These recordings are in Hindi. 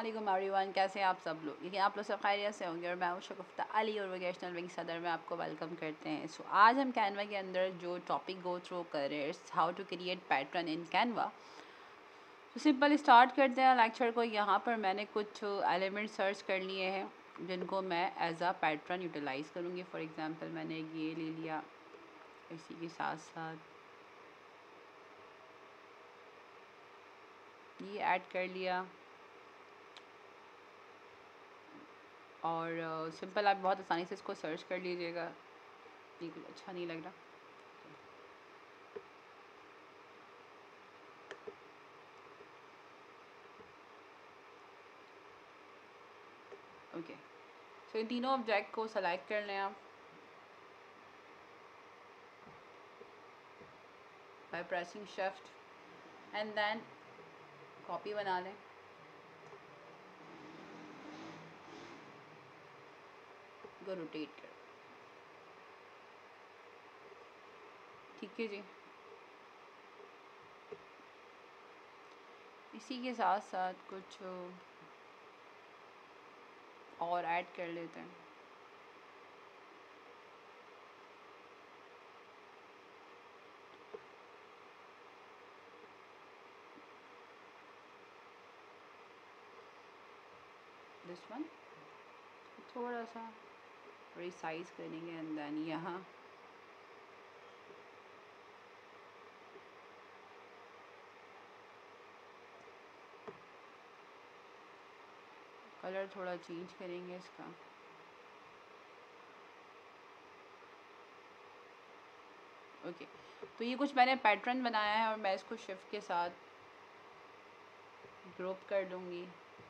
वालेकुम एवरीवन, कैसे हैं आप सब लोग। लेकिन आप लोग सब खैरियत से होंगे और मैं हूं शगुफ्ता अली और वोकेशनल विंग सदर में आपको वेलकम करते हैं। सो आज हम कैनवा के अंदर जो टॉपिक गो थ्रू कर रहे हैं, how to create pattern in Canva. तो सिंपल स्टार्ट करते हैं लेक्चर को। यहाँ पर मैंने कुछ एलिमेंट सर्च कर लिए हैं जिनको मैं एज अ पैटर्न यूटिलाइज़ करूँगी। फॉर एग्ज़ाम्पल मैंने ये ले लिया, इसी के साथ साथ ये ऐड कर लिया और सिंपल आप बहुत आसानी से इसको सर्च कर लीजिएगा। ये कुछ अच्छा नहीं लग रहा। ओके, सो इन तीनों ऑब्जेक्ट को सेलेक्ट कर लें आप by pressing shift and then copy बना लें। को रोटेट कर, ठीक है जी। इसी के साथ साथ कुछ और ऐड कर लेते हैं। दिस वन थोड़ा सा रिसाइज करेंगे एंड देन यहाँ कलर थोड़ा चेंज करेंगे इसका। ओके, तो ये कुछ मैंने पैटर्न बनाया है और मैं इसको शिफ्ट के साथ ग्रुप कर दूँगी।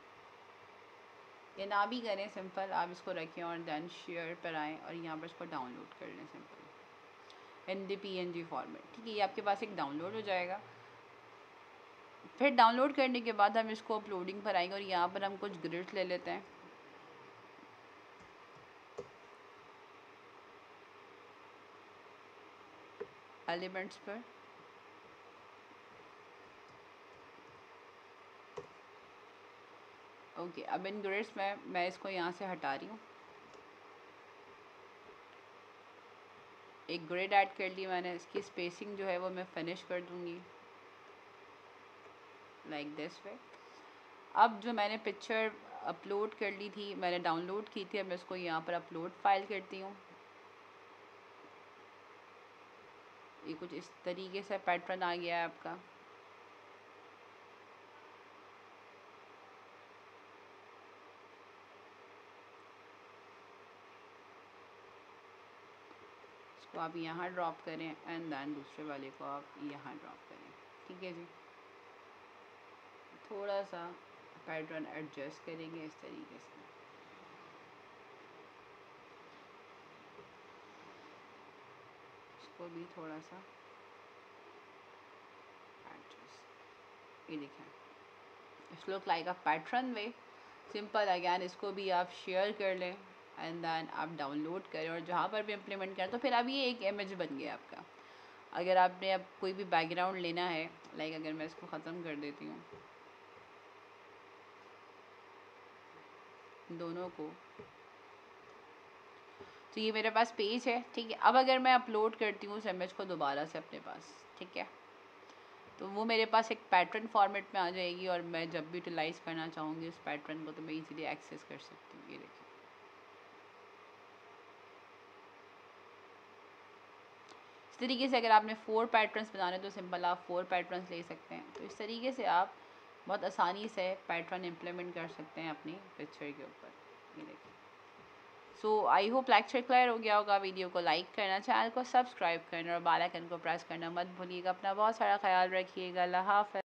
ये ना भी करें, सिंपल आप इसको रखें और देन शेयर पर आएँ और यहाँ पर इसको डाउनलोड कर लें simple in the PNG format. ठीक है, ये आपके पास एक डाउनलोड हो जाएगा। फिर डाउनलोड करने के बाद हम इसको अपलोडिंग पर आएंगे और यहाँ पर हम कुछ ग्रिड्स ले लेते हैं। एलिमेंट्स पर ओके, अब इन ग्रिड्स में मैं इसको यहाँ से हटा रही हूँ। एक ग्रिड ऐड कर ली मैंने, इसकी स्पेसिंग जो है वो मैं फिनिश कर दूँगी लाइक दिस वे। अब जो मैंने पिक्चर अपलोड कर ली थी, मैंने डाउनलोड की थी, अब मैं इसको यहाँ पर अपलोड फाइल करती हूँ। ये कुछ इस तरीके से पैटर्न आ गया है आपका। इसको आप यहाँ ड्रॉप करें एंड देन दूसरे वाले को आप यहाँ ड्रॉप करें। ठीक है जी, थोड़ा सा पैटर्न एडजस्ट करेंगे इस तरीके से। इसको भी थोड़ा सा एडजस्ट, ये देखें, it's look like a pattern way. Simple again इसको भी आप शेयर कर लें एंड देन आप डाउनलोड करें और जहाँ पर भी इम्प्लीमेंट करें तो फिर अब ये एक इमेज बन गया आपका। अगर आपने अब कोई भी बैकग्राउंड लेना है, लाइक अगर मैं इसको ख़त्म कर देती हूँ दोनों को, तो ये मेरे पास पेज है। ठीक है, अब अगर मैं अपलोड करती हूँ उस इमेज को दोबारा से अपने पास, ठीक है, तो वो मेरे पास एक पैटर्न फॉर्मेट में आ जाएगी और मैं जब भी यूटिलाइज़ करना चाहूँगी उस पैटर्न को तो मैं इजीली एक्सेस कर सकती हूँ। ये देखिए, इस तरीके से अगर आपने 4 पैटर्न्स बनाने तो सिंपल आप 4 पैटर्न्स ले सकते हैं। तो इस तरीके से आप बहुत आसानी से पैटर्न इम्प्लीमेंट कर सकते हैं अपनी पिक्चर के ऊपर। ये देखिए, so I hope lecture clear हो गया होगा। वीडियो को लाइक करना, चैनल को सब्सक्राइब करना और बेल आइकन को प्रेस करना मत भूलिएगा। अपना बहुत सारा ख्याल रखिएगा। अल्लाह हाफ़िज़।